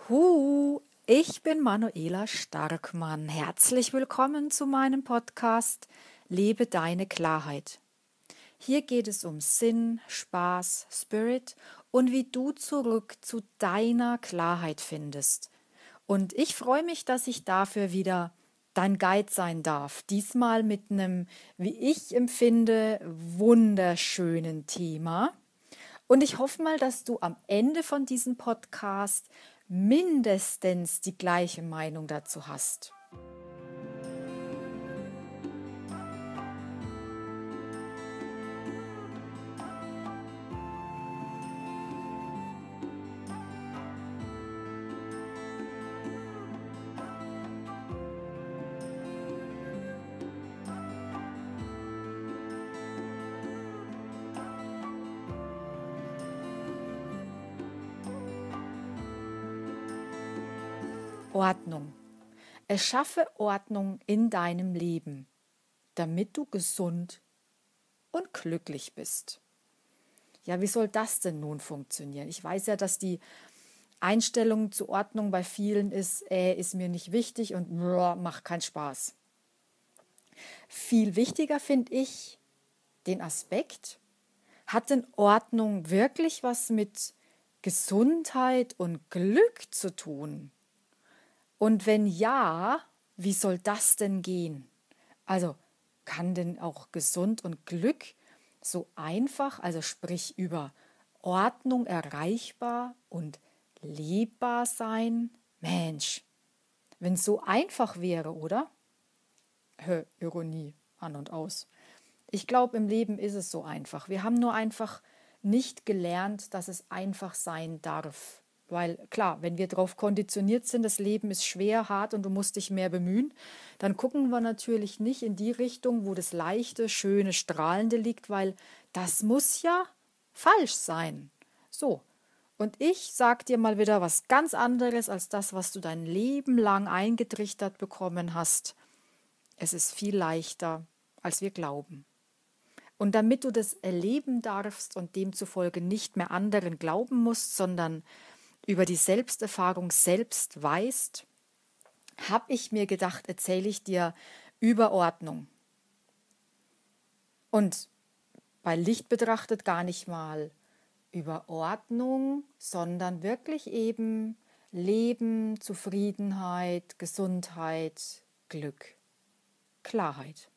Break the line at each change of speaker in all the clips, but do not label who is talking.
Ich bin Manuela Starkmann. Herzlich willkommen zu meinem Podcast Lebe deine Klarheit. Hier geht es um Sinn, Spaß, Spirit und wie du zurück zu deiner Klarheit findest. Und ich freue mich, dass ich dafür wieder dein Guide sein darf. Diesmal mit einem, wie ich empfinde, wunderschönen Thema. Und ich hoffe mal, dass du am Ende von diesem Podcast mindestens die gleiche Meinung dazu hast. Ordnung. Erschaffe Ordnung in deinem Leben, damit du gesund und glücklich bist. Ja, wie soll das denn nun funktionieren? Ich weiß ja, dass die Einstellung zur Ordnung bei vielen ist mir nicht wichtig und macht keinen Spaß. Viel wichtiger finde ich den Aspekt, hat denn Ordnung wirklich was mit Gesundheit und Glück zu tun? Und wenn ja, wie soll das denn gehen? Also kann denn auch gesund und Glück so einfach, also sprich über Ordnung erreichbar und lebbar sein? Mensch, wenn es so einfach wäre, oder? Ironie an und aus. Ich glaube, im Leben ist es so einfach. Wir haben nur einfach nicht gelernt, dass es einfach sein darf. Weil klar, wenn wir darauf konditioniert sind, das Leben ist schwer, hart und du musst dich mehr bemühen, dann gucken wir natürlich nicht in die Richtung, wo das Leichte, Schöne, Strahlende liegt, weil das muss ja falsch sein. So, und ich sag dir mal wieder was ganz anderes als das, was du dein Leben lang eingetrichtert bekommen hast. Es ist viel leichter, als wir glauben. Und damit du das erleben darfst und demzufolge nicht mehr anderen glauben musst, sondern über die Selbsterfahrung selbst weißt, habe ich mir gedacht, erzähle ich dir über Ordnung. Und bei Licht betrachtet gar nicht mal über Ordnung, sondern wirklich eben Leben, Zufriedenheit, Gesundheit, Glück, Klarheit.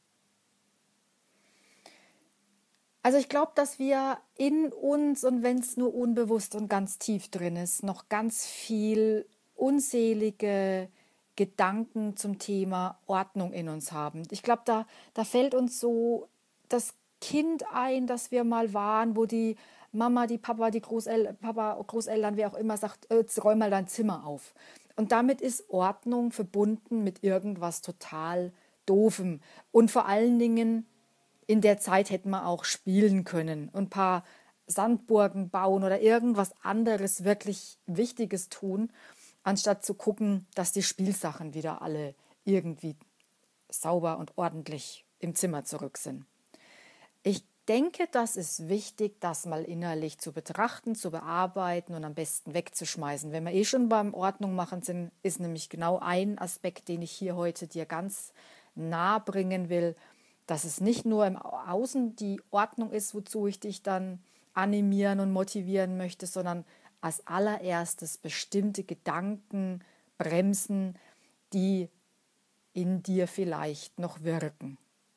Also ich glaube, dass wir in uns, und wenn es nur unbewusst und ganz tief drin ist, noch ganz viel unselige Gedanken zum Thema Ordnung in uns haben. Ich glaube, da fällt uns so das Kind ein, das wir mal waren, wo die Mama, die Papa, die Großeltern, wer auch immer sagt, jetzt räum mal dein Zimmer auf. Und damit ist Ordnung verbunden mit irgendwas total Doofem. Und vor allen Dingen in der Zeit hätten wir auch spielen können und ein paar Sandburgen bauen oder irgendwas anderes wirklich Wichtiges tun, anstatt zu gucken, dass die Spielsachen wieder alle irgendwie sauber und ordentlich im Zimmer zurück sind. Ich denke, das ist wichtig, das mal innerlich zu betrachten, zu bearbeiten und am besten wegzuschmeißen. Wenn wir schon beim Ordnung machen sind, ist nämlich genau ein Aspekt, den ich hier heute dir ganz nah bringen will, dass es nicht nur im Außen die Ordnung ist, wozu ich dich dann animieren und motivieren möchte, sondern als allererstes bestimmte Gedanken bremsen, die in dir vielleicht noch wirken.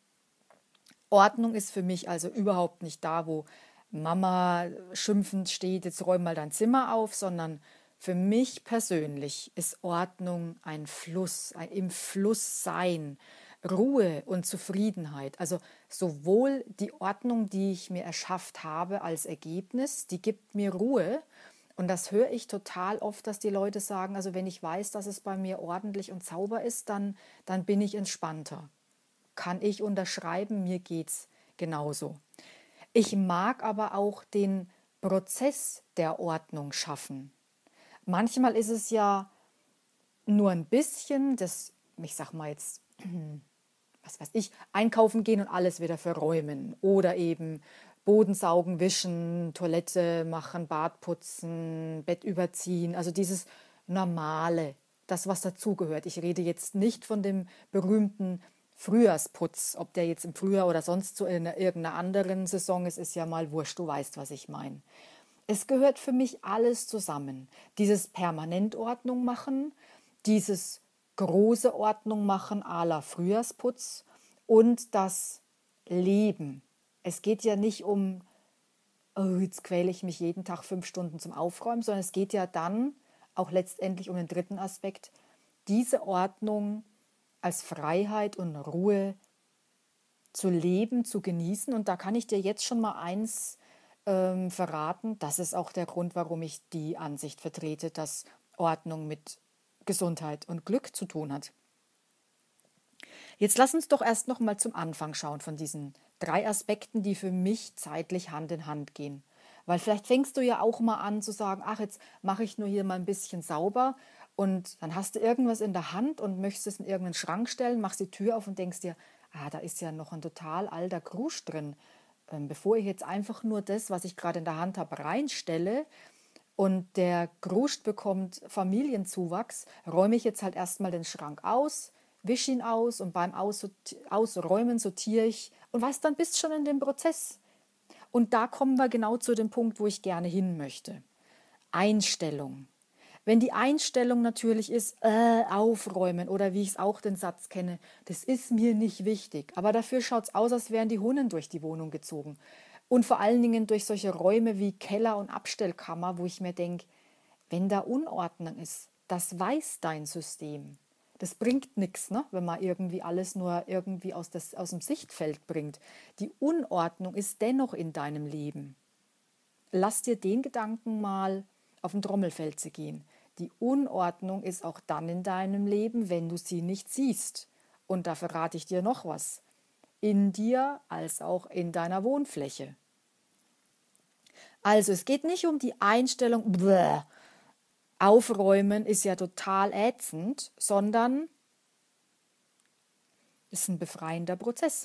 Ordnung ist für mich also überhaupt nicht da, wo Mama schimpfend steht, jetzt räum mal dein Zimmer auf, sondern für mich persönlich ist Ordnung ein Fluss, ein im Fluss sein, Ruhe und Zufriedenheit. Also sowohl die Ordnung, die ich mir erschafft habe als Ergebnis, die gibt mir Ruhe. Und das höre ich total oft, dass die Leute sagen, also wenn ich weiß, dass es bei mir ordentlich und sauber ist, dann bin ich entspannter. Kann ich unterschreiben, mir geht's genauso. Ich mag aber auch den Prozess der Ordnung schaffen. Manchmal ist es ja nur ein bisschen, ich sag mal jetzt, was weiß ich, einkaufen gehen und alles wieder verräumen. Oder eben Boden saugen, wischen, Toilette machen, Bad putzen, Bett überziehen. Also dieses Normale, das, was dazugehört. Ich rede jetzt nicht von dem berühmten Frühjahrsputz. Ob der jetzt im Frühjahr oder sonst zu irgendeiner anderen Saison ist ja mal wurscht. Du weißt, was ich meine. Es gehört für mich alles zusammen. Dieses Permanentordnung machen, dieses große Ordnung machen à la Frühjahrsputz und das Leben. Es geht ja nicht um, oh, jetzt quäle ich mich jeden Tag 5 Stunden zum Aufräumen, sondern es geht ja dann auch letztendlich um den dritten Aspekt, diese Ordnung als Freiheit und Ruhe zu leben, zu genießen. Und da kann ich dir jetzt schon mal eins verraten. Das ist auch der Grund, warum ich die Ansicht vertrete, dass Ordnung mit Gesundheit und Glück zu tun hat. Jetzt lass uns doch erst noch mal zum Anfang schauen von diesen 3 Aspekten, die für mich zeitlich Hand in Hand gehen. Weil vielleicht fängst du ja auch mal an zu sagen, ach, jetzt mache ich nur hier mal ein bisschen sauber und dann hast du irgendwas in der Hand und möchtest es in irgendeinen Schrank stellen, machst die Tür auf und denkst dir, da ist ja noch ein total alter Krusch drin. Bevor ich jetzt einfach nur das, was ich gerade in der Hand habe, reinstelle und der Kruscht bekommt Familienzuwachs, räume ich jetzt halt erstmal den Schrank aus, wische ihn aus und beim Ausräumen sortiere ich und weißt, dann bist du schon in dem Prozess. Und da kommen wir genau zu dem Punkt, wo ich gerne hin möchte. Einstellung. Wenn die Einstellung natürlich ist, aufräumen oder wie ich es auch den Satz kenne, das ist mir nicht wichtig. Aber dafür schaut es aus, als wären die Hunden durch die Wohnung gezogen. Und vor allen Dingen durch solche Räume wie Keller und Abstellkammer, wo ich mir denke, wenn da Unordnung ist, das weiß dein System. Das bringt nichts, ne? Wenn man irgendwie alles nur irgendwie aus dem Sichtfeld bringt. Die Unordnung ist dennoch in deinem Leben. Lass dir den Gedanken mal auf den Trommelfell gehen. Die Unordnung ist auch dann in deinem Leben, wenn du sie nicht siehst. Und da verrate ich dir noch was. In dir als auch in deiner Wohnfläche. Also es geht nicht um die Einstellung, aufräumen ist ja total ätzend, sondern es ist ein befreiender Prozess.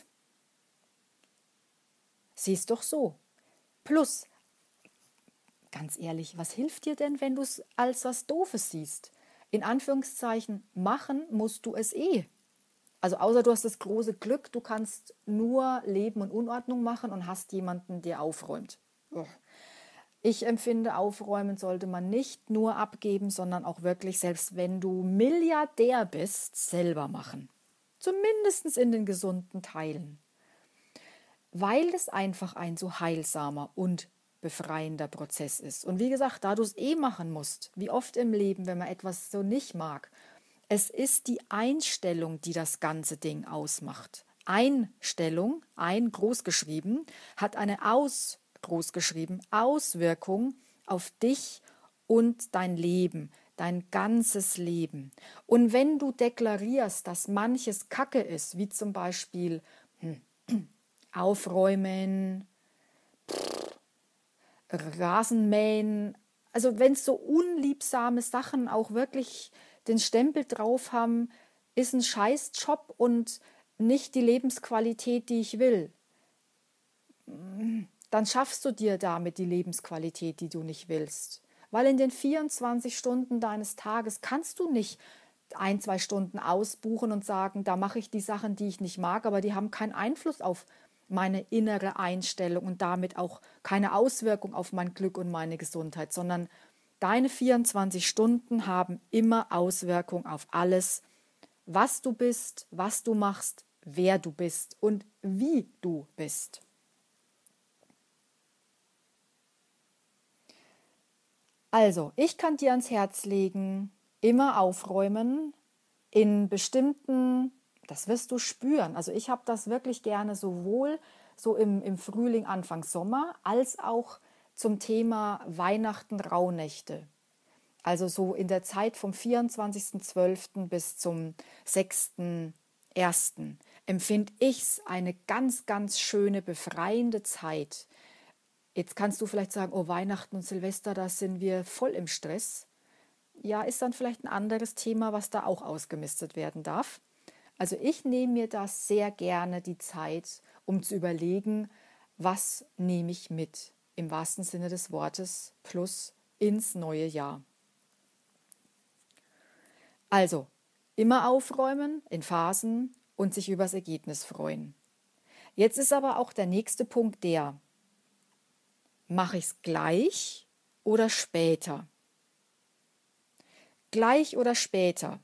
Siehst doch so. Plus, ganz ehrlich, was hilft dir denn, wenn du es als was Doofes siehst? In Anführungszeichen, machen musst du es eh. Also außer du hast das große Glück, du kannst nur Leben und Unordnung machen und hast jemanden, der aufräumt. Ich empfinde, aufräumen sollte man nicht nur abgeben, sondern auch wirklich, selbst wenn du Milliardär bist, selber machen. Zumindest in den gesunden Teilen. Weil es einfach ein so heilsamer und befreiender Prozess ist. Und wie gesagt, da du es eh machen musst, wie oft im Leben, wenn man etwas so nicht mag, es ist die Einstellung, die das ganze Ding ausmacht. Einstellung, ein großgeschrieben, hat eine großgeschrieben Auswirkung auf dich und dein Leben, dein ganzes Leben. Und wenn du deklarierst, dass manches Kacke ist, wie zum Beispiel Aufräumen, Rasenmähen, also wenn so unliebsame Sachen auch wirklich den Stempel drauf haben, ist ein Scheißjob und nicht die Lebensqualität, die ich will, dann schaffst du dir damit die Lebensqualität, die du nicht willst. Weil in den 24 Stunden deines Tages kannst du nicht 1, 2 Stunden ausbuchen und sagen, da mache ich die Sachen, die ich nicht mag, aber die haben keinen Einfluss auf meine innere Einstellung und damit auch keine Auswirkung auf mein Glück und meine Gesundheit, sondern deine 24 Stunden haben immer Auswirkung auf alles, was du bist, was du machst, wer du bist und wie du bist. Also, ich kann dir ans Herz legen, immer aufräumen in bestimmten, das wirst du spüren. Also ich habe das wirklich gerne sowohl so im Frühling, Anfang Sommer, als auch zum Thema Weihnachten, Rauhnächte. Also so in der Zeit vom 24.12. bis zum 6.1. empfinde ich es eine ganz, ganz schöne, befreiende Zeit. Jetzt kannst du vielleicht sagen, oh, Weihnachten und Silvester, da sind wir voll im Stress. Ja, ist dann vielleicht ein anderes Thema, was da auch ausgemistet werden darf. Also ich nehme mir da sehr gerne die Zeit, um zu überlegen, was nehme ich mit, im wahrsten Sinne des Wortes, plus ins neue Jahr. Also, immer aufräumen in Phasen und sich übers Ergebnis freuen. Jetzt ist aber auch der nächste Punkt der, mache ich es gleich oder später? Gleich oder später?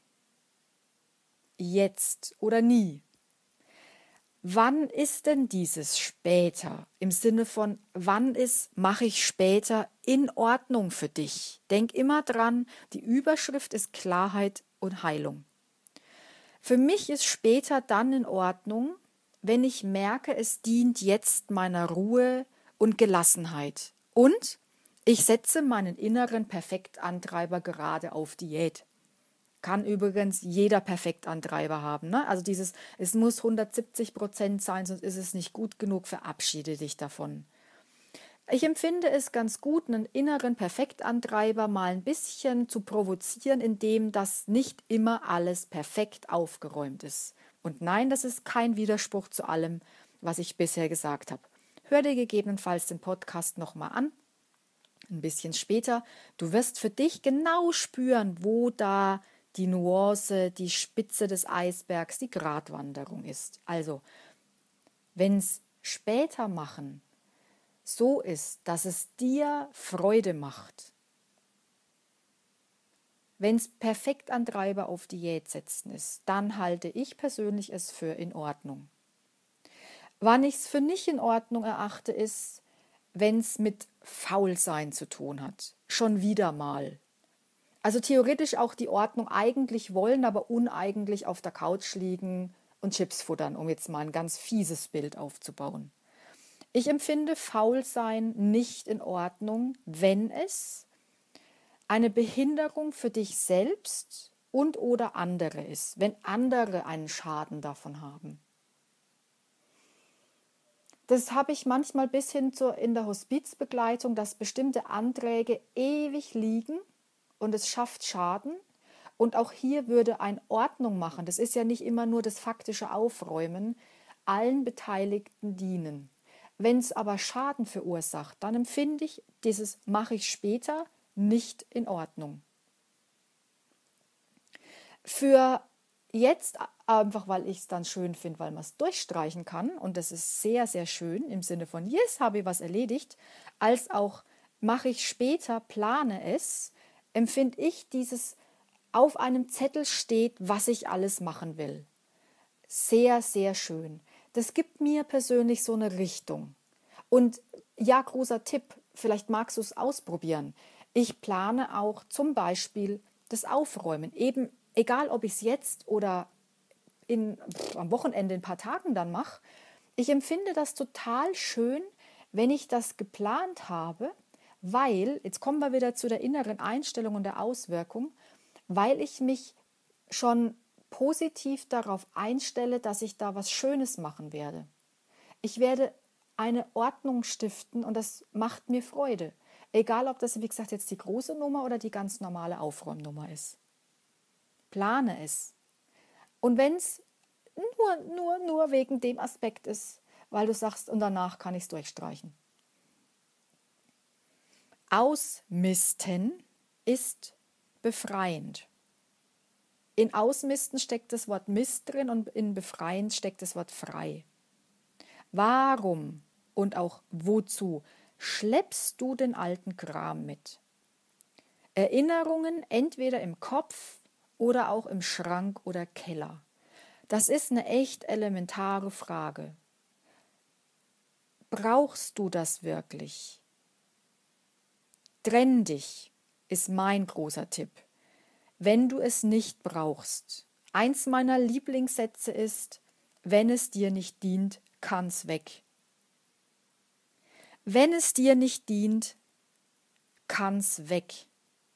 Jetzt oder nie? Wann ist denn dieses später? Im Sinne von, wann ist, mache ich später in Ordnung für dich? Denk immer dran, die Überschrift ist Klarheit und Heilung. Für mich ist später dann in Ordnung, wenn ich merke, es dient jetzt meiner Ruhe und Gelassenheit. Und ich setze meinen inneren Perfektantreiber gerade auf Diät. Kann übrigens jeder Perfektantreiber haben. Ne? Also dieses, es muss 170% sein, sonst ist es nicht gut genug, verabschiede dich davon. Ich empfinde es ganz gut, einen inneren Perfektantreiber mal ein bisschen zu provozieren, indem das nicht immer alles perfekt aufgeräumt ist. Und nein, das ist kein Widerspruch zu allem, was ich bisher gesagt habe. Hör dir gegebenenfalls den Podcast nochmal an, ein bisschen später. Du wirst für dich genau spüren, wo da die Nuance, die Spitze des Eisbergs, die Gratwanderung ist. Also, wenn es später machen so ist, dass es dir Freude macht, wenn es Perfektantreiber auf Diät setzen ist, dann halte ich persönlich es für in Ordnung. Wann ich es für nicht in Ordnung erachte, ist, wenn es mit Faulsein zu tun hat. Schon wieder mal. Also theoretisch auch die Ordnung eigentlich wollen, aber uneigentlich auf der Couch liegen und Chips futtern, um jetzt mal ein ganz fieses Bild aufzubauen. Ich empfinde Faulsein nicht in Ordnung, wenn es eine Behinderung für dich selbst und oder andere ist, wenn andere einen Schaden davon haben. Das habe ich manchmal bis hin in der Hospizbegleitung, dass bestimmte Anträge ewig liegen und es schafft Schaden. Und auch hier würde ein Ordnung machen, das ist ja nicht immer nur das faktische Aufräumen, allen Beteiligten dienen. Wenn es aber Schaden verursacht, dann empfinde ich dieses mache ich später nicht in Ordnung. Für jetzt einfach, weil ich es dann schön finde, weil man es durchstreichen kann und das ist sehr, sehr schön im Sinne von yes, habe ich was erledigt, als auch mache ich später, plane es, empfinde ich dieses auf einem Zettel steht, was ich alles machen will. Sehr, sehr schön. Das gibt mir persönlich so eine Richtung. Und ja, großer Tipp, vielleicht magst du es ausprobieren. Ich plane auch zum Beispiel das Aufräumen. Eben, egal ob ich es jetzt oder am Wochenende in ein paar Tagen dann mache. Ich empfinde das total schön, wenn ich das geplant habe, weil, jetzt kommen wir wieder zu der inneren Einstellung und der Auswirkung, weil ich mich schon positiv darauf einstelle, dass ich da was Schönes machen werde. Ich werde eine Ordnung stiften und das macht mir Freude. Egal, ob das, wie gesagt, jetzt die große Nummer oder die ganz normale Aufräumnummer ist. Plane es. Und wenn es nur wegen dem Aspekt ist, weil du sagst, und danach kann ich es durchstreichen. Ausmisten ist befreiend. In Ausmisten steckt das Wort Mist drin und in befreien steckt das Wort frei. Warum und auch wozu schleppst du den alten Kram mit? Erinnerungen entweder im Kopf oder auch im Schrank oder Keller. Das ist eine echt elementare Frage. Brauchst du das wirklich? Trenn dich, ist mein großer Tipp. Wenn du es nicht brauchst. Eins meiner Lieblingssätze ist, wenn es dir nicht dient, kann's weg. Wenn es dir nicht dient, kann's weg.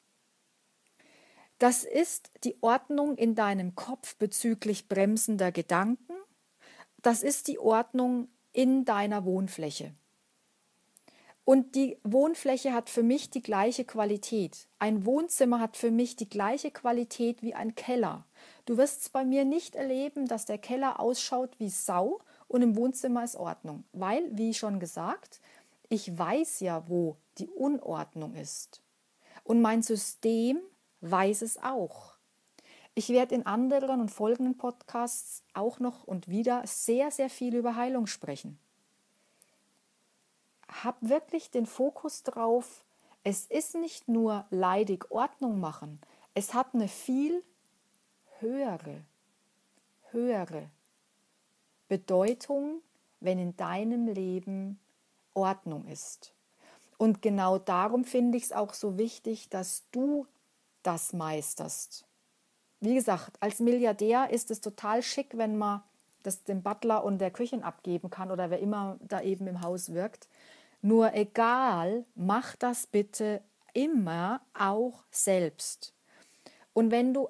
Das ist die Ordnung in deinem Kopf bezüglich bremsender Gedanken. Das ist die Ordnung in deiner Wohnfläche. Und die Wohnfläche hat für mich die gleiche Qualität. Ein Wohnzimmer hat für mich die gleiche Qualität wie ein Keller. Du wirst es bei mir nicht erleben, dass der Keller ausschaut wie Sau und im Wohnzimmer ist Ordnung. Weil, wie schon gesagt, ich weiß ja, wo die Unordnung ist. Und mein System weiß es auch. Ich werde in anderen und folgenden Podcasts auch noch und wieder sehr, sehr viel über Heilung sprechen. Hab wirklich den Fokus drauf, es ist nicht nur leidig Ordnung machen, es hat eine viel höhere Bedeutung, wenn in deinem Leben Ordnung ist. Und genau darum finde ich es auch so wichtig, dass du das meisterst. Wie gesagt, als Milliardär ist es total schick, wenn man das dem Butler und der Köchin abgeben kann oder wer immer da eben im Haus wirkt. Nur egal, mach das bitte immer auch selbst. Und wenn du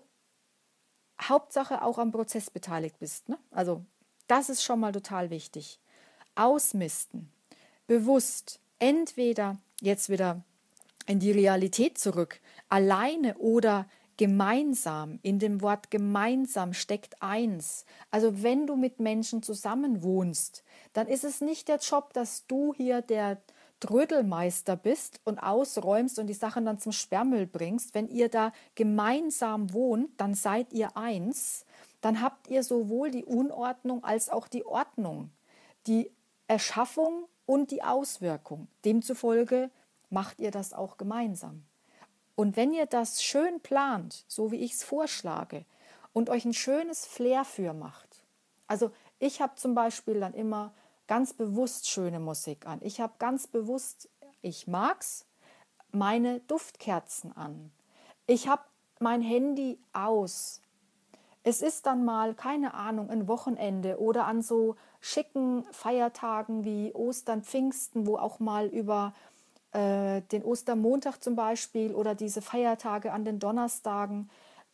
Hauptsache auch am Prozess beteiligt bist, ne? Also das ist schon mal total wichtig. Ausmisten, bewusst, entweder jetzt wieder in die Realität zurück, alleine oder gemeinsam. In dem Wort gemeinsam steckt eins. Also wenn du mit Menschen zusammen wohnst, dann ist es nicht der Job, dass du hier der Trödelmeister bist und ausräumst und die Sachen dann zum Sperrmüll bringst. Wenn ihr da gemeinsam wohnt, dann seid ihr eins. Dann habt ihr sowohl die Unordnung als auch die Ordnung, die Erschaffung und die Auswirkung. Demzufolge macht ihr das auch gemeinsam. Und wenn ihr das schön plant, so wie ich es vorschlage, und euch ein schönes Flair für macht, also ich habe zum Beispiel dann immer ganz bewusst schöne Musik an. Ich habe ganz bewusst, ich mag's, meine Duftkerzen an. Ich habe mein Handy aus. Es ist dann mal, keine Ahnung, ein Wochenende oder an so schicken Feiertagen wie Ostern, Pfingsten, wo auch mal über den Ostermontag zum Beispiel oder diese Feiertage an den Donnerstagen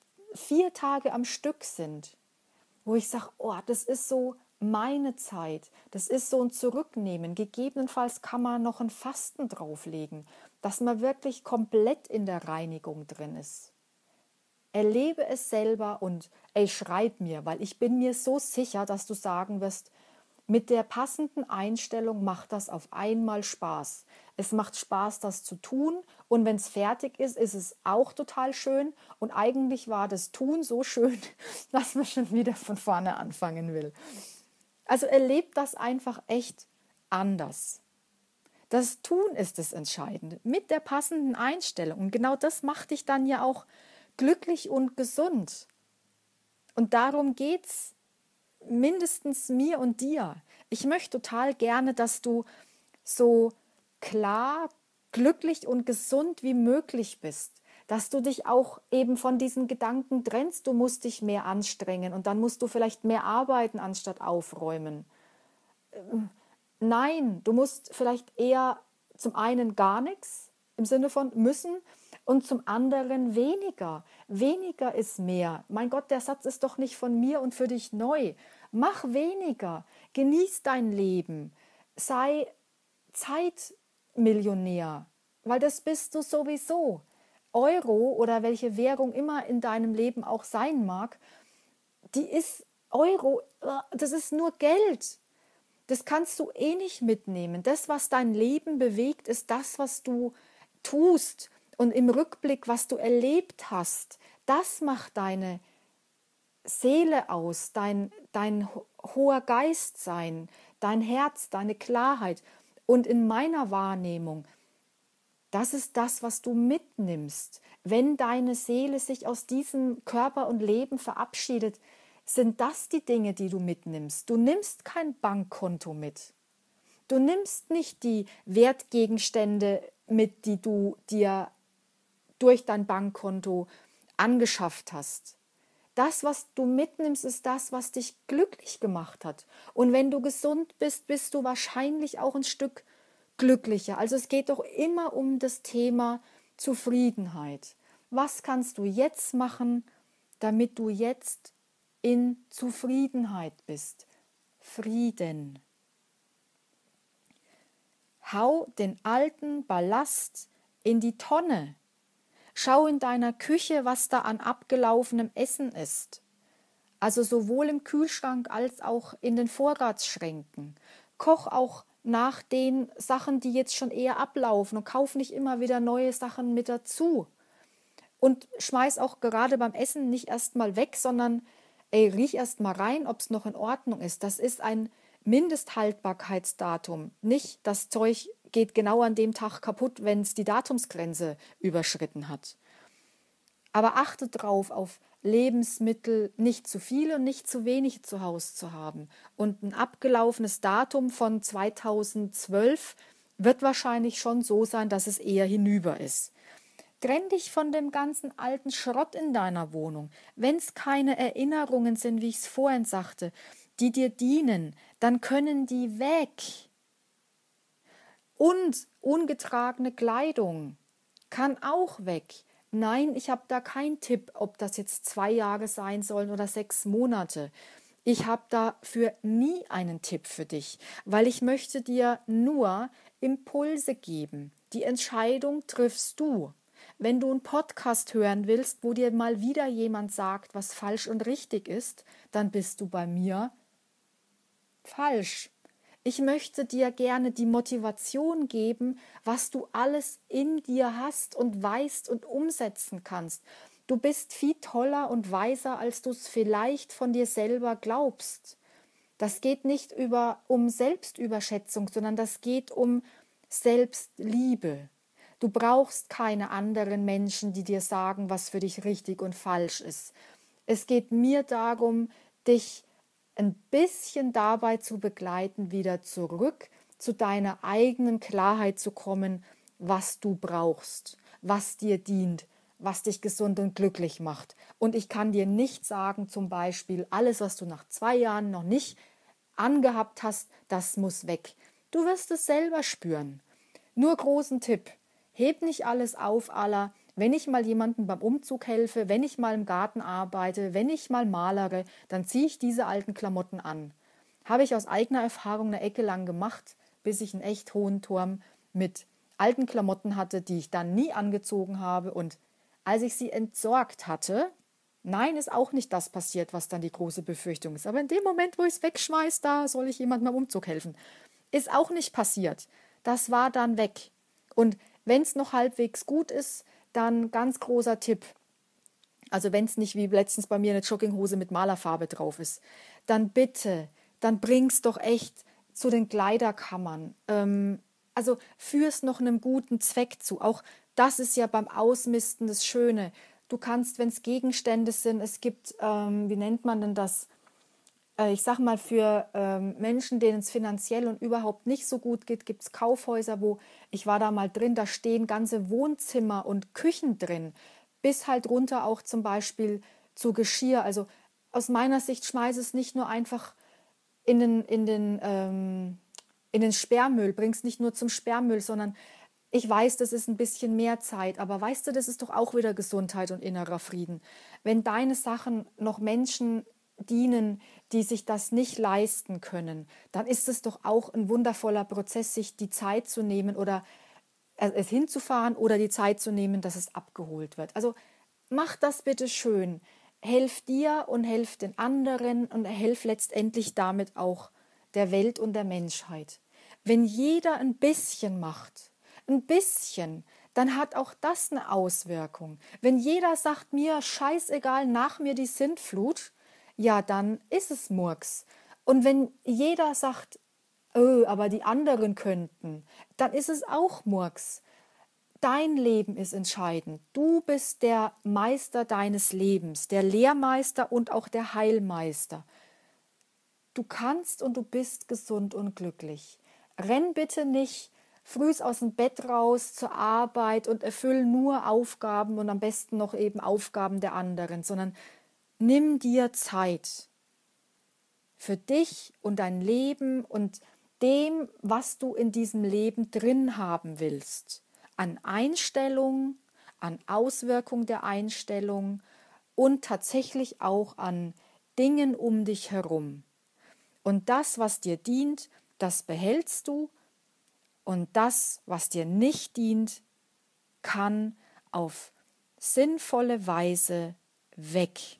4 Tage am Stück sind, wo ich sage, oh, das ist so meine Zeit, das ist so ein Zurücknehmen. Gegebenenfalls kann man noch ein Fasten drauflegen, dass man wirklich komplett in der Reinigung drin ist. Erlebe es selber und ey, schreib mir, weil ich bin mir so sicher, dass du sagen wirst, mit der passenden Einstellung macht das auf einmal Spaß. Es macht Spaß, das zu tun und wenn es fertig ist, ist es auch total schön und eigentlich war das Tun so schön, dass man schon wieder von vorne anfangen will. Also erlebt das einfach echt anders. Das Tun ist das Entscheidende, mit der passenden Einstellung. Und genau das macht dich dann ja auch glücklich und gesund. Und darum geht's mindestens mir und dir. Ich möchte total gerne, dass du so klar, glücklich und gesund wie möglich bist. Dass du dich auch eben von diesen Gedanken trennst, du musst dich mehr anstrengen und dann musst du vielleicht mehr arbeiten anstatt aufräumen. Nein, du musst vielleicht eher zum einen gar nichts im Sinne von müssen und zum anderen weniger. Weniger ist mehr. Mein Gott, der Satz ist doch nicht von mir und für dich neu. Mach weniger, genieß dein Leben, sei Zeitmillionär, weil das bist du sowieso. Euro oder welche Währung immer in deinem Leben auch sein mag, die ist Euro, das ist nur Geld. Das kannst du eh nicht mitnehmen. Das, was dein Leben bewegt, ist das, was du tust und im Rückblick, was du erlebt hast. Das macht deine Seele aus, dein hoher Geist sein, dein Herz, deine Klarheit. Und in meiner Wahrnehmung, das ist das, was du mitnimmst. Wenn deine Seele sich aus diesem Körper und Leben verabschiedet, sind das die Dinge, die du mitnimmst. Du nimmst kein Bankkonto mit. Du nimmst nicht die Wertgegenstände mit, die du dir durch dein Bankkonto angeschafft hast. Das, was du mitnimmst, ist das, was dich glücklich gemacht hat. Und wenn du gesund bist, bist du wahrscheinlich auch ein Stück glücklicher. Also es geht doch immer um das Thema Zufriedenheit. Was kannst du jetzt machen, damit du jetzt in Zufriedenheit bist? Frieden. Hau den alten Ballast in die Tonne. Schau in deiner Küche, was da an abgelaufenem Essen ist. Also sowohl im Kühlschrank als auch in den Vorratsschränken. Koch auch nach den Sachen, die jetzt schon eher ablaufen und kauf nicht immer wieder neue Sachen mit dazu. Und schmeiß auch gerade beim Essen nicht erstmal weg, sondern riech erstmal rein, ob es noch in Ordnung ist. Das ist ein Mindesthaltbarkeitsdatum. Nicht, das Zeug geht genau an dem Tag kaputt, wenn es die Datumsgrenze überschritten hat. Aber achte drauf, auf Lebensmittel nicht zu viel und nicht zu wenig zu Hause zu haben. Und ein abgelaufenes Datum von 2012 wird wahrscheinlich schon so sein, dass es eher hinüber ist. Trenn dich von dem ganzen alten Schrott in deiner Wohnung. Wenn es keine Erinnerungen sind, wie ich es vorhin sagte, die dir dienen, dann können die weg. Und ungetragene Kleidung kann auch weg. Nein, ich habe da keinen Tipp, ob das jetzt 2 Jahre sein sollen oder 6 Monate. Ich habe dafür nie einen Tipp für dich, weil ich möchte dir nur Impulse geben. Die Entscheidung triffst du. Wenn du einen Podcast hören willst, wo dir mal wieder jemand sagt, was falsch und richtig ist, dann bist du bei mir falsch. Ich möchte dir gerne die Motivation geben, was du alles in dir hast und weißt und umsetzen kannst. Du bist viel toller und weiser, als du es vielleicht von dir selber glaubst. Das geht nicht um Selbstüberschätzung, sondern das geht um Selbstliebe. Du brauchst keine anderen Menschen, die dir sagen, was für dich richtig und falsch ist. Es geht mir darum, dich ein bisschen dabei zu begleiten, wieder zurück zu deiner eigenen Klarheit zu kommen, was du brauchst, was dir dient, was dich gesund und glücklich macht. Und ich kann dir nicht sagen, zum Beispiel, alles, was du nach 2 Jahren noch nicht angehabt hast, das muss weg. Du wirst es selber spüren. Nur großen Tipp, heb nicht alles auf, aller. Wenn ich mal jemandem beim Umzug helfe, wenn ich mal im Garten arbeite, wenn ich mal malere, dann ziehe ich diese alten Klamotten an. Habe ich aus eigener Erfahrung eine Ecke lang gemacht, bis ich einen echt hohen Turm mit alten Klamotten hatte, die ich dann nie angezogen habe. Und als ich sie entsorgt hatte, nein, ist auch nicht das passiert, was dann die große Befürchtung ist. Aber in dem Moment, wo ich es wegschmeiße, da soll ich jemandem beim Umzug helfen. Ist auch nicht passiert. Das war dann weg. Und wenn es noch halbwegs gut ist, dann ganz großer Tipp. Also wenn es nicht wie letztens bei mir eine Jogginghose mit Malerfarbe drauf ist, dann bitte, dann bring's doch echt zu den Kleiderkammern. Also führ's noch einem guten Zweck zu. Auch das ist ja beim Ausmisten das Schöne. Du kannst, wenn es Gegenstände sind, es gibt, wie nennt man denn das? Ich sag mal, für Menschen, denen es finanziell und überhaupt nicht so gut geht, gibt es Kaufhäuser, wo, ich war da mal drin, da stehen ganze Wohnzimmer und Küchen drin, bis halt runter auch zum Beispiel zu Geschirr. Also aus meiner Sicht schmeiße es nicht nur einfach in den Sperrmüll, bring es nicht nur zum Sperrmüll, sondern ich weiß, das ist ein bisschen mehr Zeit, aber weißt du, das ist doch auch wieder Gesundheit und innerer Frieden. Wenn deine Sachen noch Menschen dienen, die sich das nicht leisten können, dann ist es doch auch ein wundervoller Prozess, sich die Zeit zu nehmen oder es hinzufahren oder die Zeit zu nehmen, dass es abgeholt wird. Also mach das bitte schön. Helf dir und helf den anderen und helf letztendlich damit auch der Welt und der Menschheit. Wenn jeder ein bisschen macht, ein bisschen, dann hat auch das eine Auswirkung. Wenn jeder sagt mir, scheißegal, nach mir die Sintflut, ja, dann ist es Murks. Und wenn jeder sagt, oh, aber die anderen könnten, dann ist es auch Murks. Dein Leben ist entscheidend. Du bist der Meister deines Lebens, der Lehrmeister und auch der Heilmeister. Du kannst und du bist gesund und glücklich. Renn bitte nicht frühs aus dem Bett raus zur Arbeit und erfüll nur Aufgaben und am besten noch eben Aufgaben der anderen, sondern nimm dir Zeit für dich und dein Leben und dem, was du in diesem Leben drin haben willst. An Einstellung, an Auswirkung der Einstellung und tatsächlich auch an Dingen um dich herum. Und das, was dir dient, das behältst du. Und das, was dir nicht dient, kann auf sinnvolle Weise weg.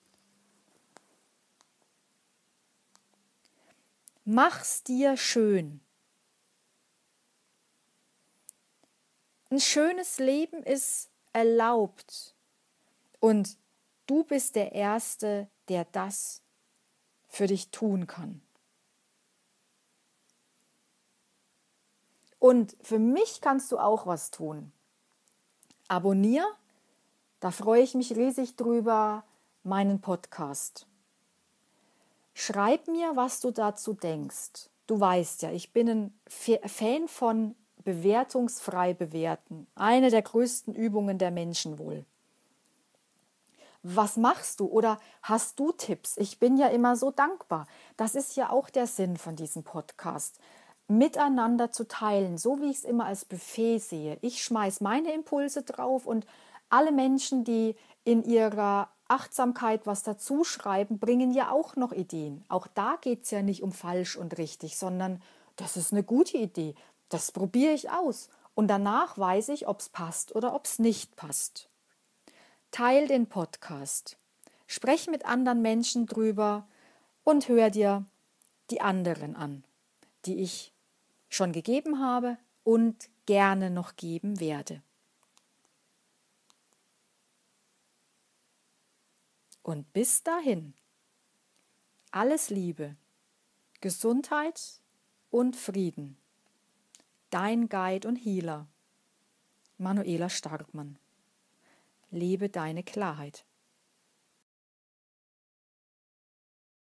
Mach's dir schön. Ein schönes Leben ist erlaubt. Und du bist der Erste, der das für dich tun kann. Und für mich kannst du auch was tun. Abonnier, da freue ich mich riesig drüber, meinen Podcast. Schreib mir, was du dazu denkst. Du weißt ja, ich bin ein Fan von bewertungsfrei bewerten. Eine der größten Übungen der Menschen wohl. Was machst du oder hast du Tipps? Ich bin ja immer so dankbar. Das ist ja auch der Sinn von diesem Podcast. Miteinander zu teilen, so wie ich es immer als Buffet sehe. Ich schmeiß meine Impulse drauf und alle Menschen, die in ihrer Achtsamkeit was dazu schreiben, bringen ja auch noch Ideen. Auch da geht es ja nicht um falsch und richtig, sondern das ist eine gute Idee. Das probiere ich aus. Und danach weiß ich, ob es passt oder ob es nicht passt. Teil den Podcast. Sprech mit anderen Menschen drüber und hör dir die anderen an, die ich schon gegeben habe und gerne noch geben werde. Und bis dahin, alles Liebe, Gesundheit und Frieden. Dein Guide und Healer, Manuela Starkmann. Lebe deine Klarheit.